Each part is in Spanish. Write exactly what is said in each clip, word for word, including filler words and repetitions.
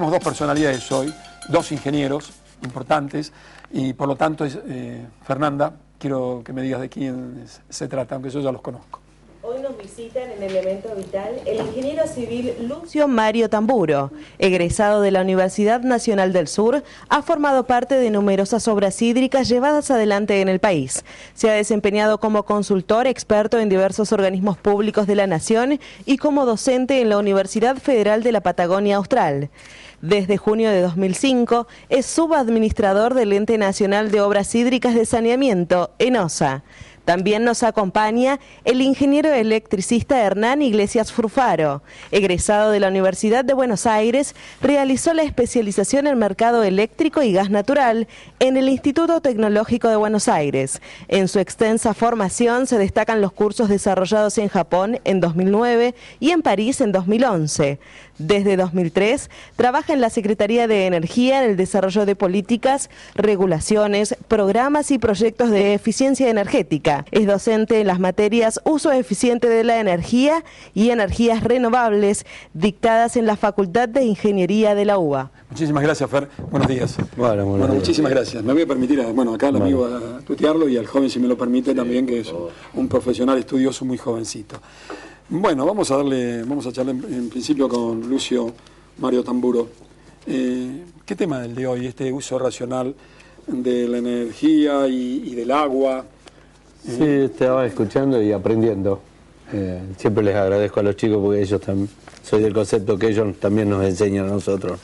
tenemos dos personalidades hoy, dos ingenieros importantes, y por lo tanto, eh, Fernanda, quiero que me digas de quién se trata, aunque yo ya los conozco. Hoy nos visitan en Elemento Vital el ingeniero civil Lucio Mario Tamburo, egresado de la Universidad Nacional del Sur, ha formado parte de numerosas obras hídricas llevadas adelante en el país. Se ha desempeñado como consultor experto en diversos organismos públicos de la Nación y como docente en la Universidad Federal de la Patagonia Austral. Desde junio de dos mil cinco es subadministrador del Ente Nacional de Obras Hídricas de Saneamiento, ENOSA. También nos acompaña el ingeniero electricista Hernán Iglesias Furfaro. Egresado de la Universidad de Buenos Aires, realizó la especialización en mercado eléctrico y gas natural en el Instituto Tecnológico de Buenos Aires. En su extensa formación se destacan los cursos desarrollados en Japón en dos mil nueve y en París en dos mil once. Desde dos mil tres trabaja en la Secretaría de Energía en el desarrollo de políticas, regulaciones, programas y proyectos de eficiencia energética. Es docente en las materias Uso Eficiente de la Energía y Energías Renovables, dictadas en la Facultad de Ingeniería de la U B A. Muchísimas gracias, Fer. Buenos días. Bueno, bueno, días. Muchísimas gracias. Me voy a permitir, a, bueno, acá al amigo a tutearlo y al joven, si me lo permite, también, que es un profesional estudioso muy jovencito. Bueno, vamos a darle, vamos a charlar en, en principio con Lucio Mario Tamburo. Eh, ¿Qué tema del de hoy? Este uso racional de la energía y, y del agua. Sí, estaba escuchando y aprendiendo. Eh, siempre les agradezco a los chicos porque ellos también, soy del concepto que ellos también nos enseñan a nosotros.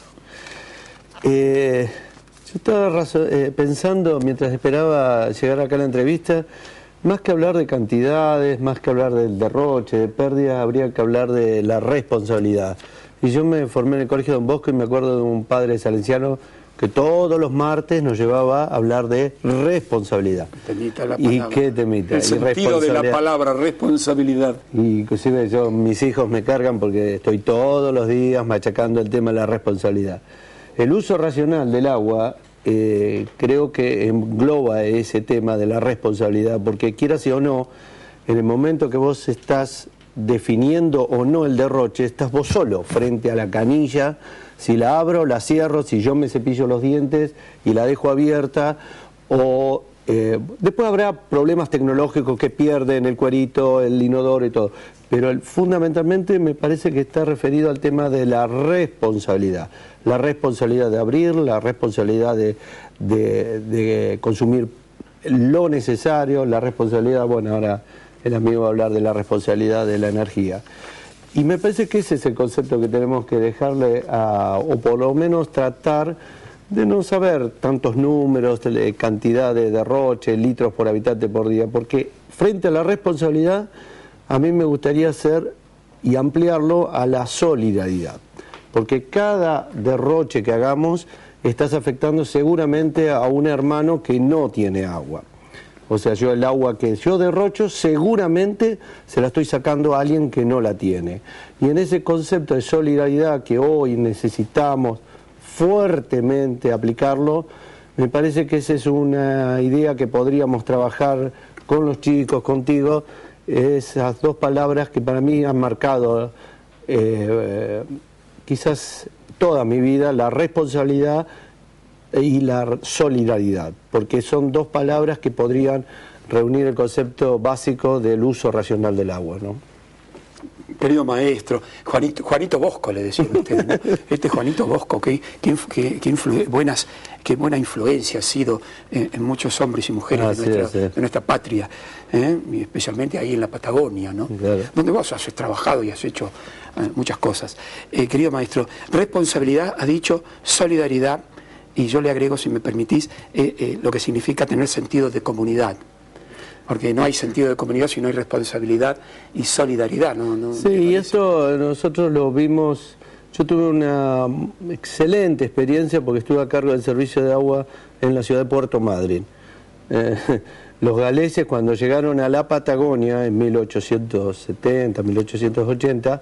Eh, yo estaba eh, pensando, mientras esperaba llegar acá a la entrevista, más que hablar de cantidades, más que hablar del derroche, de pérdidas, habría que hablar de la responsabilidad. Y yo me formé en el Colegio Don Bosco y me acuerdo de un padre salenciano que todos los martes nos llevaba a hablar de responsabilidad. Temita la ¿Y qué temita? El sentido de la palabra responsabilidad. Y inclusive yo, mis hijos me cargan porque estoy todos los días machacando el tema de la responsabilidad. El uso racional del agua eh, creo que engloba ese tema de la responsabilidad, porque quieras o no, en el momento que vos estás definiendo o no el derroche, estás vos solo frente a la canilla. Si la abro, la cierro, si yo me cepillo los dientes y la dejo abierta, o eh, después habrá problemas tecnológicos que pierden el cuerito, el inodoro y todo, pero el, fundamentalmente me parece que está referido al tema de la responsabilidad, la responsabilidad de abrir, la responsabilidad de, de, de consumir lo necesario, la responsabilidad, bueno, ahora el amigo va a hablar de la responsabilidad de la energía. Y me parece que ese es el concepto que tenemos que dejarle a, o por lo menos tratar de no saber tantos números, cantidad de derroche, litros por habitante por día, porque frente a la responsabilidad, a mí me gustaría hacer y ampliarlo a la solidaridad, porque cada derroche que hagamos estás afectando seguramente a un hermano que no tiene agua. O sea, yo el agua que yo derrocho seguramente se la estoy sacando a alguien que no la tiene. Y en ese concepto de solidaridad que hoy necesitamos fuertemente aplicarlo, me parece que esa es una idea que podríamos trabajar con los chicos, contigo, esas dos palabras que para mí han marcado eh, quizás toda mi vida, la responsabilidad y la solidaridad, porque son dos palabras que podrían reunir el concepto básico del uso racional del agua, ¿no? Querido maestro, Juanito, Juanito Bosco le decían ustedes, ¿no? Este Juanito Bosco, que, que, que, que influ, buenas, que buena influencia ha sido en, en muchos hombres y mujeres ah, de, nuestra, sí, sí. de nuestra patria, ¿eh? Y especialmente ahí en la Patagonia, ¿no? Claro. Donde vos has trabajado y has hecho eh, muchas cosas. Eh, querido maestro, responsabilidad, ha dicho, solidaridad, y yo le agrego, si me permitís, eh, eh, lo que significa tener sentido de comunidad. Porque no hay sentido de comunidad si no hay responsabilidad y solidaridad. ¿no? ¿No? Sí, y eso nosotros lo vimos. Yo tuve una excelente experiencia porque estuve a cargo del servicio de agua en la ciudad de Puerto Madryn. Eh, los galeses, cuando llegaron a la Patagonia en mil ochocientos setenta, mil ochocientos ochenta,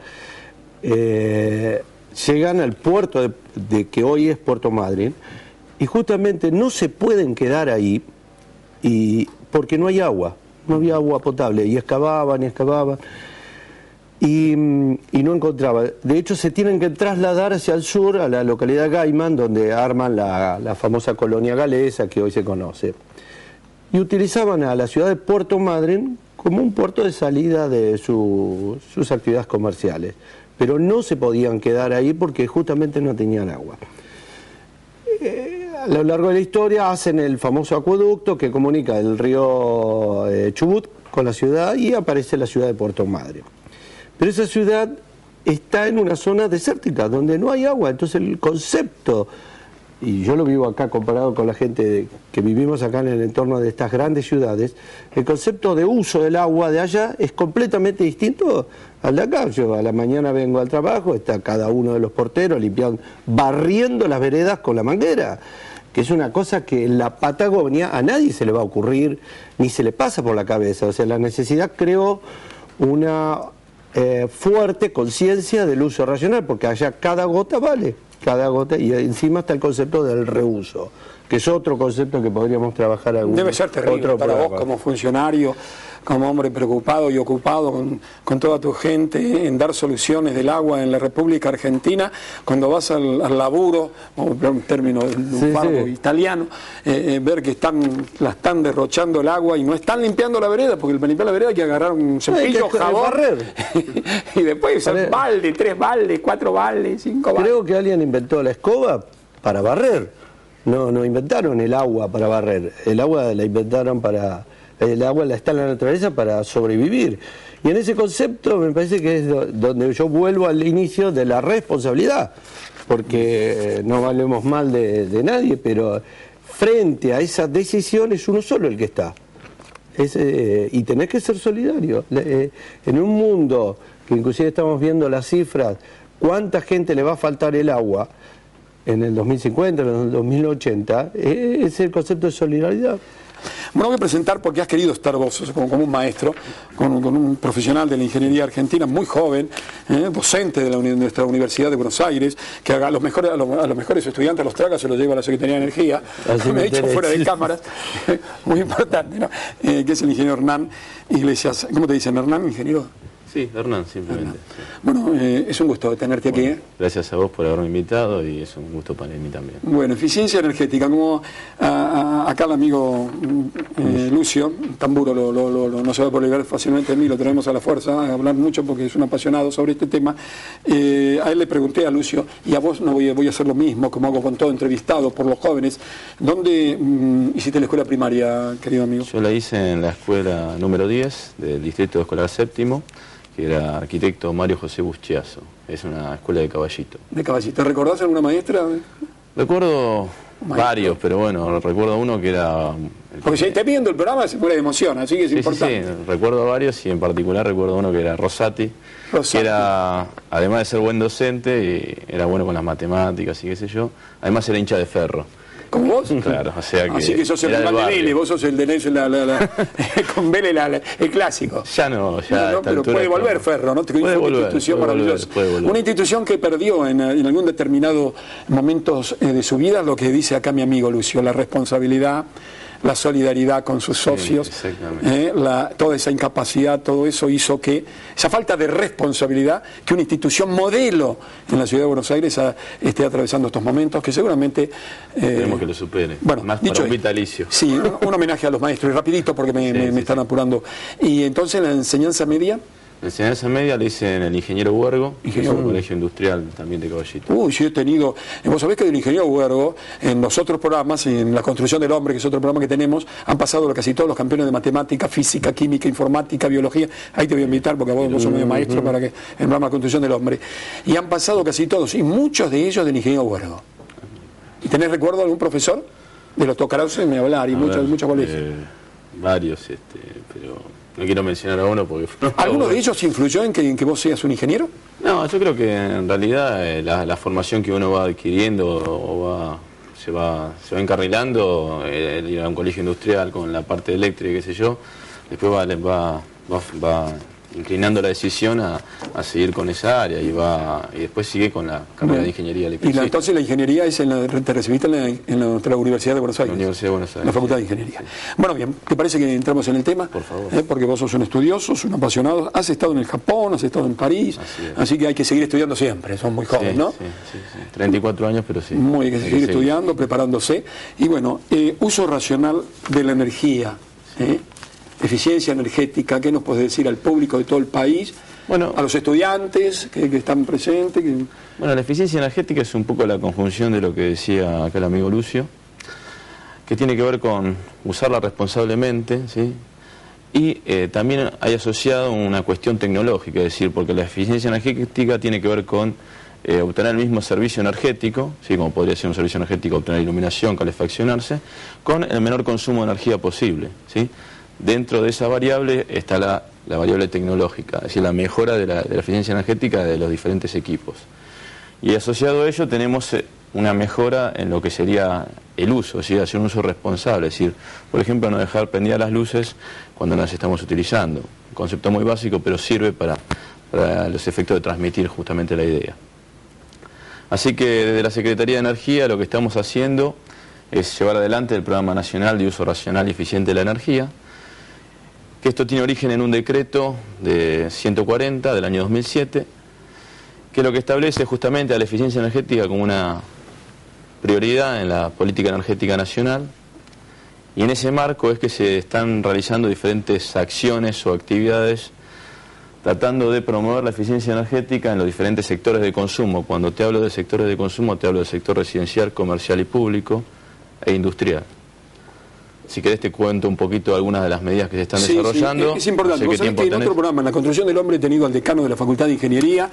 eh, llegan al puerto de, de que hoy es Puerto Madryn, y justamente no se pueden quedar ahí y porque no hay agua, no había agua potable, y excavaban y excavaban. y, y no encontraba. De hecho, se tienen que trasladar hacia el sur, a la localidad de Gaiman, donde arman la, la famosa colonia galesa que hoy se conoce. Y utilizaban a la ciudad de Puerto Madryn como un puerto de salida de su, sus actividades comerciales. Pero no se podían quedar ahí porque justamente no tenían agua. Eh, a lo largo de la historia hacen el famoso acueducto que comunica el río eh, Chubut con la ciudad y aparece la ciudad de Puerto Madryn. Pero esa ciudad está en una zona desértica donde no hay agua, entonces el concepto, y yo lo vivo acá comparado con la gente de, que vivimos acá en el entorno de estas grandes ciudades, el concepto de uso del agua de allá es completamente distinto al de acá. Yo a la mañana vengo al trabajo, está cada uno de los porteros limpiando, barriendo las veredas con la manguera, que es una cosa que en la Patagonia a nadie se le va a ocurrir, ni se le pasa por la cabeza. O sea, la necesidad creó una eh, fuerte conciencia del uso racional, porque allá cada gota vale. Cada gota, y encima está el concepto del reuso, que es otro concepto que podríamos trabajar algún Debe ser terrible otro para programa. vos como funcionario, como hombre preocupado y ocupado con, con toda tu gente en dar soluciones del agua en la República Argentina, cuando vas al, al laburo, o un término lunfardo Sí, sí. italiano, eh, eh, ver que están la están derrochando el agua y no están limpiando la vereda, porque para limpiar la vereda hay que agarrar un cepillo, que jabón, barrer. y después son Barrer. balde, tres baldes, cuatro baldes, cinco baldes. Creo que alguien inventó la escoba para barrer. No, no inventaron el agua para barrer. El agua la inventaron para... El agua la está en la naturaleza para sobrevivir. Y en ese concepto me parece que es do- donde yo vuelvo al inicio de la responsabilidad. Porque eh, no valemos mal de, de nadie, pero frente a esa decisión es uno solo el que está. Es, eh, y tenés que ser solidario. Le- eh, en un mundo que inclusive estamos viendo las cifras, cuánta gente le va a faltar el agua en el dos mil cincuenta, en el dos mil ochenta, eh, es el concepto de solidaridad. Bueno, voy a presentar porque has querido estar vos como, como un maestro, con, con un profesional de la ingeniería argentina, muy joven, eh, docente de, la, de nuestra Universidad de Buenos Aires, que a los mejores, a los, a los mejores estudiantes los traga, se los lleva a la Secretaría de Energía, Así me me ha dicho enteré, fuera de sí. cámaras, muy importante, ¿no? Eh, que es el ingeniero Hernán Iglesias. ¿Cómo te dicen, Hernán, ingeniero? Sí, Hernán, simplemente. Sí. Bueno, eh, es un gusto tenerte aquí. Bueno, ¿eh? gracias a vos por haberme invitado y es un gusto para mí también. Bueno, eficiencia energética, como a, a, acá el amigo eh, Lucio Tamburo lo, lo, lo, lo, no se va a poder fácilmente de mí, lo tenemos a la fuerza a hablar mucho porque es un apasionado sobre este tema. Eh, a él le pregunté a Lucio, y a vos no voy a, voy a hacer lo mismo, como hago con todo entrevistado por los jóvenes. ¿Dónde mm, hiciste la escuela primaria, querido amigo? Yo la hice en la escuela número diez del Distrito Escolar Séptimo, que era arquitecto Mario José Buschiazo. Es una escuela de Caballito. De Caballito. ¿Recordás alguna maestra? Recuerdo Maestro. varios, pero bueno, recuerdo uno que era... el Porque si que- esté viendo el programa se muere de emoción, así que es Sí, sí, importante. sí, recuerdo varios y en particular recuerdo uno que era Rosati, Rosati. que era, además de ser buen docente, y era bueno con las matemáticas y qué sé yo, además era hincha de Ferro. ¿Como vos? Claro, o sea que Así que sos el era del rival de barrio. Vélez, vos sos el de Nelson, la, la, la, con Vélez, la, la- el clásico. Ya no, ya No, a no, esta pero altura puede como- volver Ferro, ¿no? Puede Fue una volver, institución puede volver, maravillosa. puede volver. Una institución que perdió en, en algún determinado momentos eh, de su vida lo que dice acá mi amigo Lucio, la responsabilidad, la solidaridad con sus socios, exactamente. eh, la, toda esa incapacidad, todo eso hizo que, esa falta de responsabilidad, que una institución modelo en la ciudad de Buenos Aires a- esté atravesando estos momentos, que seguramente... eh, Esperemos que lo supere. bueno, Más dicho para un esto, vitalicio. Sí, un, un homenaje a los maestros, y rapidito porque me, Sí, me- sí, me están sí. apurando. Y entonces la enseñanza media, La enseñanza media la hice en el Ingeniero Huergo, que es Ingeniero un colegio industrial también de Caballito. uy, yo he tenido, vos sabés que del ingeniero Huergo, en los otros programas, en la construcción del hombre, que es otro programa que tenemos, han pasado casi todos los campeones de matemática, física, química, informática, biología, ahí te voy a invitar porque vos, vos sos medio maestro para que en el programa de construcción del hombre, y han pasado casi todos, y muchos de ellos del ingeniero Huergo. ¿Y tenés recuerdo de algún profesor? De los tocarauses me hablar, y A muchos, ver, muchos colegios. eh, varios, este, pero no quiero mencionar a uno porque... ¿Alguno de ellos influyó en que, en que vos seas un ingeniero? No, yo creo que en realidad eh, la, la formación que uno va adquiriendo o va, se, va, se va encarrilando, eh, el ir a un colegio industrial con la parte eléctrica, qué sé yo, después va, va, va, va inclinando la decisión a, a seguir con esa área y va y después sigue con la carrera Bueno, de Ingeniería y Eléctrica. la, entonces la ingeniería es en la, te recibiste en la, en la, nuestra Universidad de Buenos Aires. La Universidad de Buenos Aires. La Facultad de Ingeniería. Sí. Bueno, bien, ¿te parece que entramos en el tema? Por favor. Eh, porque vos sos un estudioso, sos un apasionado, has estado en el Japón, has estado en París, Así es. así que hay que seguir estudiando siempre, son muy jóvenes, Sí, ¿no? sí, sí, sí. treinta y cuatro años, pero sí. Muy bien, hay que seguir seguir. estudiando, preparándose. Y bueno, eh, uso racional de la energía, ¿eh? Eficiencia energética, ¿qué nos puedes decir al público de todo el país? Bueno, a los estudiantes que, que están presentes. Que... Bueno, la eficiencia energética es un poco la conjunción de lo que decía acá el amigo Lucio, que tiene que ver con usarla responsablemente, ¿sí? Y eh, también hay asociado una cuestión tecnológica, es decir, porque la eficiencia energética tiene que ver con eh, obtener el mismo servicio energético, ¿sí? Como podría ser un servicio energético, obtener iluminación, calefaccionarse, con el menor consumo de energía posible, ¿sí? Dentro de esa variable está la, la variable tecnológica, es decir, la mejora de la, de la eficiencia energética de los diferentes equipos. Y asociado a ello tenemos una mejora en lo que sería el uso, es decir, hacer un uso responsable, es decir, por ejemplo, no dejar prendidas las luces cuando las estamos utilizando. Un concepto muy básico, pero sirve para, para los efectos de transmitir justamente la idea. Así que desde la Secretaría de Energía lo que estamos haciendo es llevar adelante el Programa Nacional de Uso Racional y Eficiente de la Energía, que esto tiene origen en un decreto de ciento cuarenta del año dos mil siete, que lo que establece justamente a la eficiencia energética como una prioridad en la política energética nacional, y en ese marco es que se están realizando diferentes acciones o actividades tratando de promover la eficiencia energética en los diferentes sectores de consumo. Cuando te hablo de sectores de consumo te hablo del sector residencial, comercial y público e industrial. Si querés te cuento un poquito algunas de las medidas que se están sí, desarrollando. Sí, es importante. No sé Vos sabés que en otro programa, en la construcción del hombre, he tenido al decano de la Facultad de Ingeniería,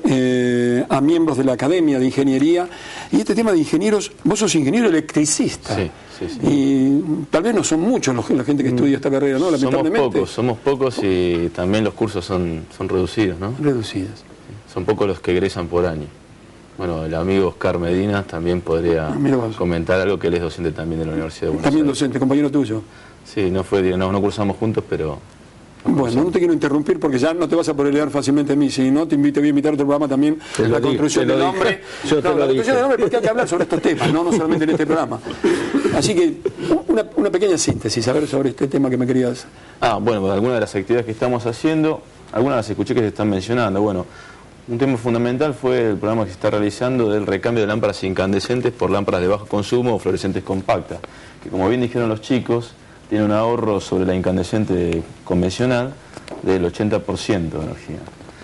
eh, a miembros de la Academia de Ingeniería, y este tema de ingenieros, vos sos ingeniero electricista. Sí, sí, sí. Y tal vez no son muchos los, la gente que estudia esta carrera, ¿no? Lamentablemente. Somos pocos, somos pocos y también los cursos son, son reducidos, ¿no? Reducidos. Son pocos los que egresan por año. Bueno, el amigo Oscar Medina también podría ah, comentar algo, que él es docente también de la Universidad de Buenos También Aires. docente, compañero tuyo. Sí, no fue, no, no cursamos juntos, pero... Bueno, no te quiero interrumpir porque ya no te vas a poder leer fácilmente a mí. Si no, te invito, voy a invitar a otro programa también, te la digo, construcción del hombre. Yo te no, lo la dije. construcción del hombre, porque hay que hablar sobre estos temas, no, no solamente en este programa. Así que, una, una pequeña síntesis, a ver, sobre este tema que me querías... Ah, bueno, pues algunas de las actividades que estamos haciendo, algunas las escuché que se están mencionando. Bueno, un tema fundamental fue el programa que se está realizando del recambio de lámparas incandescentes por lámparas de bajo consumo o fluorescentes compactas, que como bien dijeron los chicos, tiene un ahorro sobre la incandescente convencional del ochenta por ciento de energía.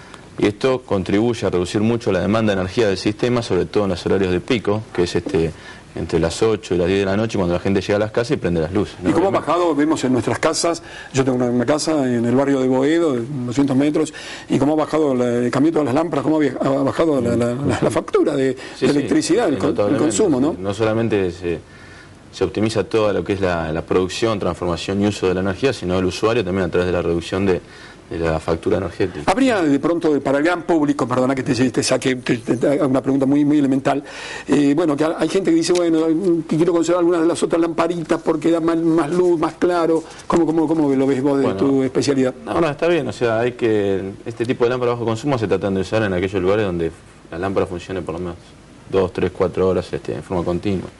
Y esto contribuye a reducir mucho la demanda de energía del sistema, sobre todo en los horarios de pico, que es este entre las ocho y las diez de la noche, cuando la gente llega a las casas y prende las luces, ¿no? ¿Y cómo ha bajado? Vemos en nuestras casas, yo tengo una, una casa en el barrio de Boedo, de doscientos metros, y cómo ha bajado, la, cambió todas las lámparas, cómo ha bajado la, la, la, la factura de, sí, de sí, electricidad, el, el consumo, ¿no? No solamente se, se optimiza toda lo que es la, la producción, transformación y uso de la energía, sino el usuario también a través de la reducción de, de la factura energética. Habría de pronto, para el gran público, perdona que te, te saque te, te, te haga una pregunta muy muy elemental, eh, bueno, que hay gente que dice, bueno, que quiero conservar algunas de las otras lamparitas porque da más, más luz, más claro. ¿Cómo, cómo, cómo lo ves vos de bueno, tu especialidad? No, no, está bien, o sea, hay que este tipo de lámparas bajo consumo se tratan de usar en aquellos lugares donde la lámpara funcione por lo menos dos, tres, cuatro horas este, en forma continua.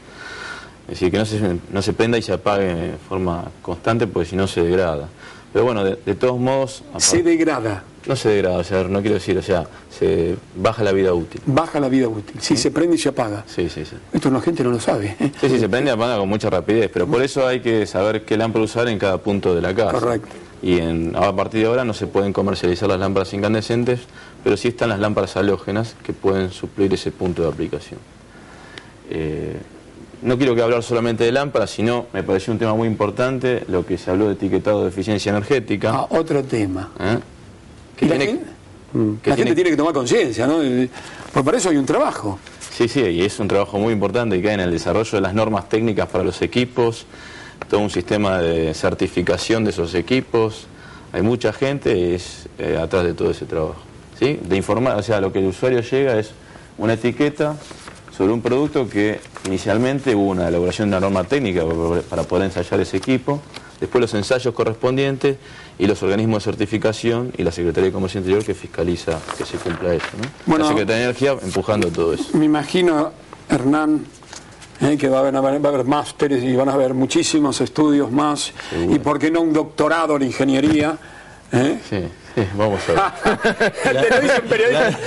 Es decir, que no se, no se prenda y se apague de forma constante porque si no se degrada. Pero bueno, de, de todos modos... Se degrada. No se degrada, o sea, no quiero decir, o sea, se baja la vida útil. Baja la vida útil, sí, ¿sí? Se prende y se apaga. Sí, sí, sí. Esto la gente no lo sabe. ¿eh? Sí, sí, se prende y apaga con mucha rapidez, pero por eso hay que saber qué lámpara usar en cada punto de la casa. Correcto. Y en, a partir de ahora no se pueden comercializar las lámparas incandescentes, pero sí están las lámparas halógenas que pueden suplir ese punto de aplicación. Eh, No quiero que hablar solamente de lámparas, sino me pareció un tema muy importante lo que se habló de etiquetado de eficiencia energética. Ah, otro tema. ¿Eh? Que ¿Y tiene, la gente, que la tiene, gente tiene que tomar conciencia, ¿no? Pues para eso hay un trabajo. Sí, sí, y es un trabajo muy importante que hay en el desarrollo de las normas técnicas para los equipos, todo un sistema de certificación de esos equipos. Hay mucha gente es, eh, atrás de todo ese trabajo, ¿sí? De informar, o sea, lo que el usuario llega es una etiqueta sobre un producto que inicialmente hubo una elaboración de una norma técnica para poder ensayar ese equipo, después los ensayos correspondientes y los organismos de certificación y la Secretaría de Comercio Interior que fiscaliza que se cumpla eso, ¿no? Bueno, la Secretaría de Energía empujando todo eso. Me imagino, Hernán, eh, que va a, haber, va a haber másteres y van a haber muchísimos estudios más, seguro. Y por qué no un doctorado en ingeniería. ¿Eh? Sí, sí, vamos a ver. Te lo dice un periodista.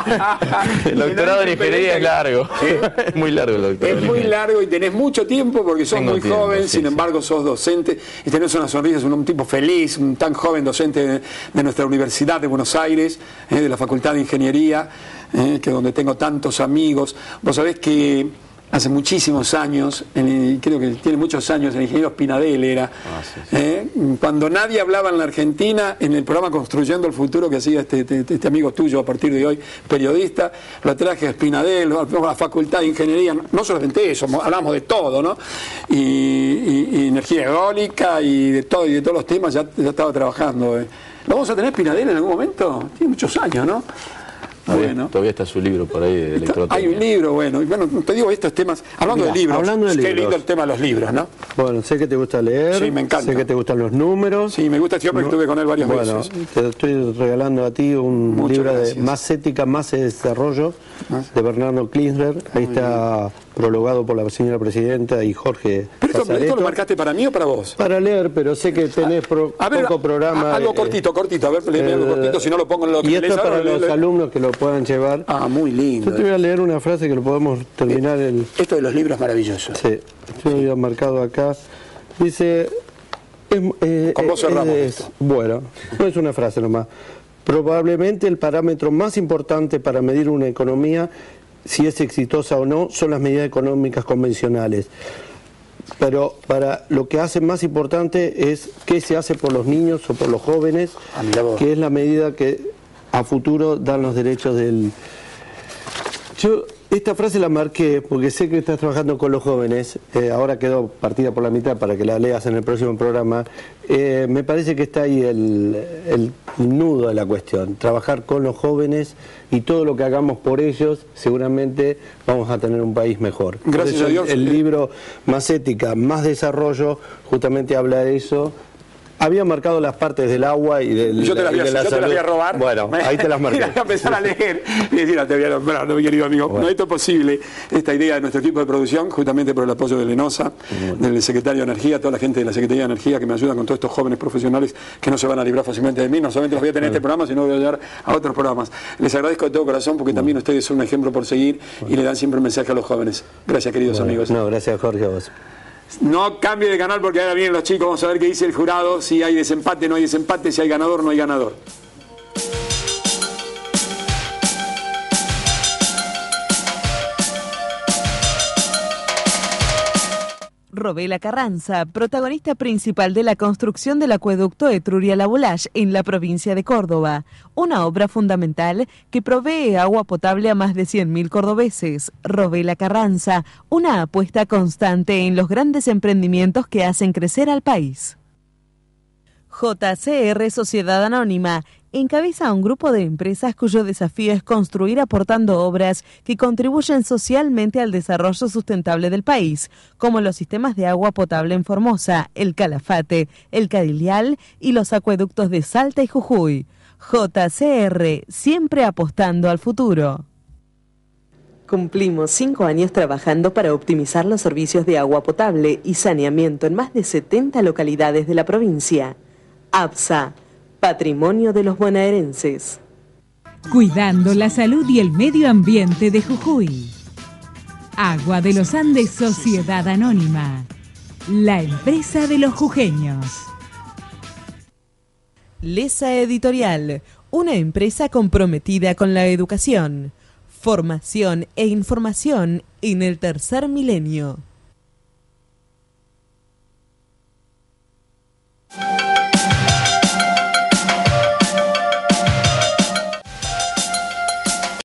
El doctorado en ingeniería es largo. ¿Eh? Es muy largo el doctorado. Es muy largo y tenés mucho tiempo porque sos Tengo muy tiempo, joven, sí, sin sí. embargo sos docente y tenés una sonrisa, un, un tipo feliz, un tan joven docente de, de nuestra Universidad de Buenos Aires, eh, de la Facultad de Ingeniería, eh, que donde tengo tantos amigos. Vos sabés que hace muchísimos años, el, creo que tiene muchos años, el ingeniero Spinadel era, ah, sí, sí. Eh, cuando nadie hablaba en la Argentina, en el programa Construyendo el Futuro que hacía este, este, este amigo tuyo a partir de hoy, periodista, lo traje a Spinadel, a la Facultad de Ingeniería, no solamente eso, hablamos de todo, ¿no? Y, y, y energía eólica y de todo, y de todos los temas ya, ya estaba trabajando. Eh. ¿Lo vamos a tener Spinadel en algún momento? Tiene muchos años, ¿no? Todavía, bueno. todavía está su libro por ahí de electrotecnia. Hay un libro, bueno, y bueno, te digo estos temas, hablando Mira, de libros, hablando de qué libros. lindo el tema de los libros, ¿no? Bueno, sé que te gusta leer, sí, me encanta. Sé que te gustan los números. Sí, me gusta, siempre no, estuve con él varias bueno, veces. Te estoy regalando a ti un Muchas libro gracias. de Más Ética, Más Desarrollo, ¿Más? de Bernardo Klinsler. Ahí Muy está bien. prologado por la señora presidenta y Jorge ¿Pero esto, esto lo marcaste para mí o para vos? Para leer, pero sé que tenés pro, a ver, poco programa. A, algo cortito, cortito, a ver, léeme eh, algo cortito, si no lo pongo en lo que Y esto es para ahora, los le... alumnos que lo puedan llevar. Ah, muy lindo. Yo te voy a leer una frase que lo podemos terminar. El... Esto de los libros es maravilloso. Sí, yo lo había marcado acá. Dice... Es, eh, Con vos cerramos es, esto. Bueno, no es una frase nomás. Probablemente el parámetro más importante para medir una economía, si es exitosa o no, son las medidas económicas convencionales. Pero para lo que hace más importante es qué se hace por los niños o por los jóvenes, ah, que es la medida que a futuro dan los derechos del... Yo esta frase la marqué porque sé que estás trabajando con los jóvenes, eh, ahora quedó partida por la mitad para que la leas en el próximo programa. Eh, me parece que está ahí el, el nudo de la cuestión, trabajar con los jóvenes y todo lo que hagamos por ellos, seguramente vamos a tener un país mejor. Gracias por eso a Dios. El, el libro Más Ética, Más Desarrollo, justamente habla de eso. Había marcado las partes del agua y del yo te las voy, de la yo te las voy a robar. Bueno, ahí te las marqué. Voy a empezar a leer y decir, te voy a nombrar, mi querido amigo. Bueno. No, esto es posible. Esta idea de nuestro equipo de producción, justamente por el apoyo de Lenosa, bueno. del secretario de Energía, toda la gente de la Secretaría de Energía que me ayuda con todos estos jóvenes profesionales que no se van a librar fácilmente de mí. No solamente los voy a tener en bueno. este programa, sino voy a llevar a otros programas. Les agradezco de todo corazón porque bueno. también ustedes son un ejemplo por seguir bueno. y le dan siempre un mensaje a los jóvenes. Gracias, queridos bueno. amigos. No, gracias, Jorge, a vos. No cambie de canal porque ahora vienen los chicos, vamos a ver qué dice el jurado, si hay desempate, no hay desempate, si hay ganador, no hay ganador. Robela Carranza, protagonista principal de la construcción del acueducto Etruria-Labolache en la provincia de Córdoba, una obra fundamental que provee agua potable a más de cien mil cordobeses. Robela Carranza, una apuesta constante en los grandes emprendimientos que hacen crecer al país. J C R Sociedad Anónima encabeza un grupo de empresas cuyo desafío es construir aportando obras que contribuyen socialmente al desarrollo sustentable del país, como los sistemas de agua potable en Formosa, el Calafate, el Cadilial y los acueductos de Salta y Jujuy. J C R, siempre apostando al futuro. Cumplimos cinco años trabajando para optimizar los servicios de agua potable y saneamiento en más de setenta localidades de la provincia. APSA, Patrimonio de los bonaerenses. Cuidando la salud y el medio ambiente de Jujuy. Agua de los Andes Sociedad Anónima. La empresa de los jujeños. Lesa Editorial, una empresa comprometida con la educación, formación e información en el tercer milenio.